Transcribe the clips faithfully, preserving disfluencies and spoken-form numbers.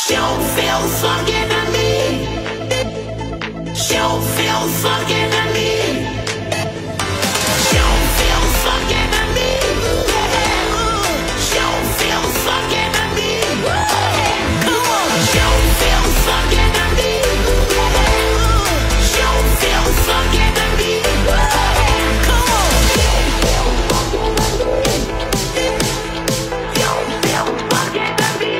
Show feels fucking to me. Show feels fucking to me. Show feels fucking to me. Show feels fucking to me. Come on. Show feels fucking to me. Show feels fucking to me. Come on. Show feels fucking to me. Show feels fucking to me.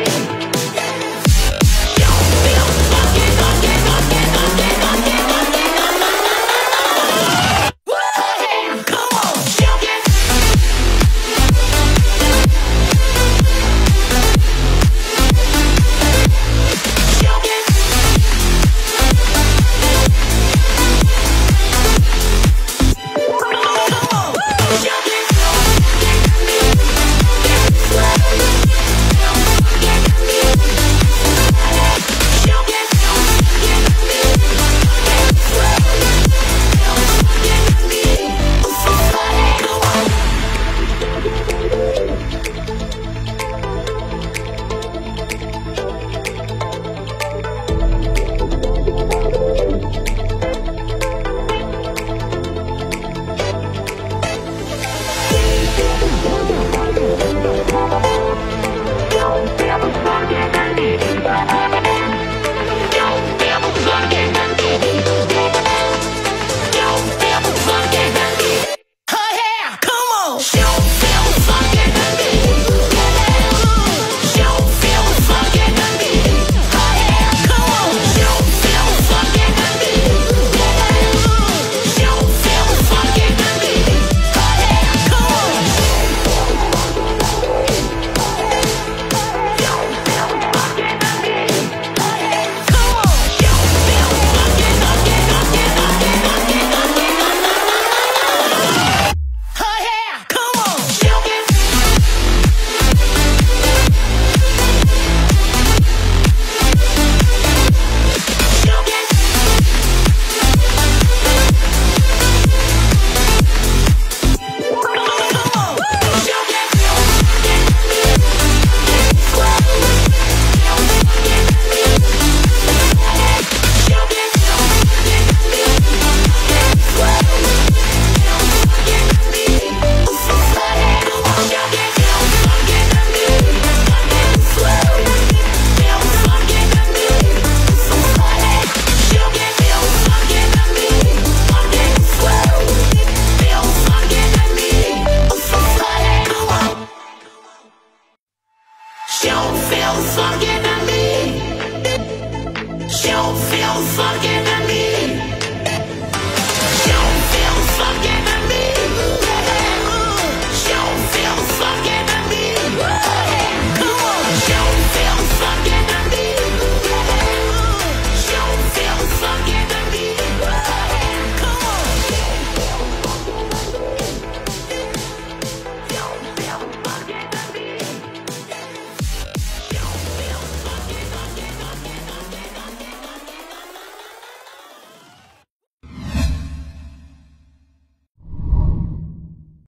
Show feels fucking to me. Show feels fucking